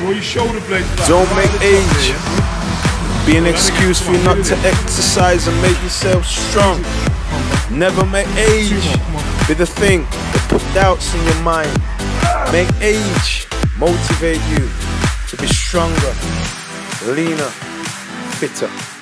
Draw your shoulder blades back. Don't make age be an excuse for you not to exercise and make yourself strong. Never make age be the thing that put doubts in your mind. Make age motivate you to be stronger, leaner, fitter.